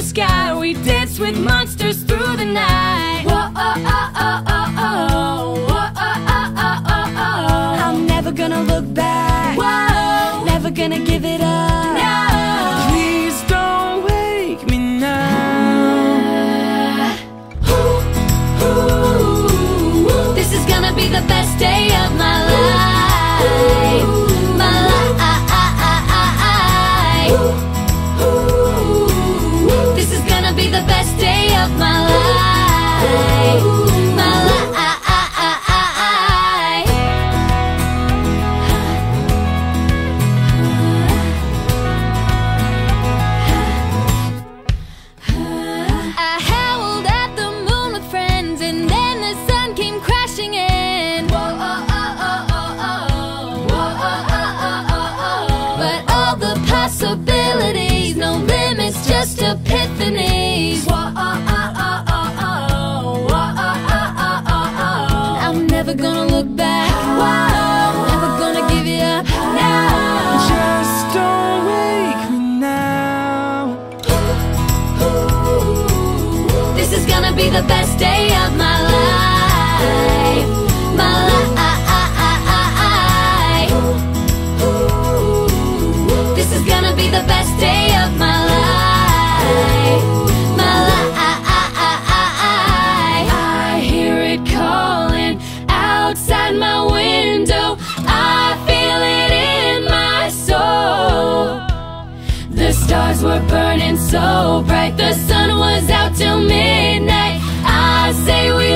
sky. We danced with monsters through the night. Whoa, oh, oh, oh, oh, oh. Whoa, oh, oh, oh, oh, oh. I'm never gonna look back. Whoa, never gonna give it up. No, Please don't wake me now. This is gonna be the best day of my life. My life. This is gonna be the best day of my life. My life. I howled at the moon with friends, and then the sun came crashing in. Whoa, oh, oh, oh, oh, oh. Whoa, oh, oh, oh, oh, oh. But all the possibilities, no limits, just epiphanies. Whoa, oh, oh, oh, oh, oh. Whoa, oh, oh, oh, oh, oh. I'm never gonna look back. Whoa, never gonna give it up. No, Just don't wake me now. this is gonna be the best day of my life. My life. This is gonna be the best day of my life. My life. I hear it calling outside my window. I feel it in my soul. The stars were burning so bright, the sun was out till midnight. I say we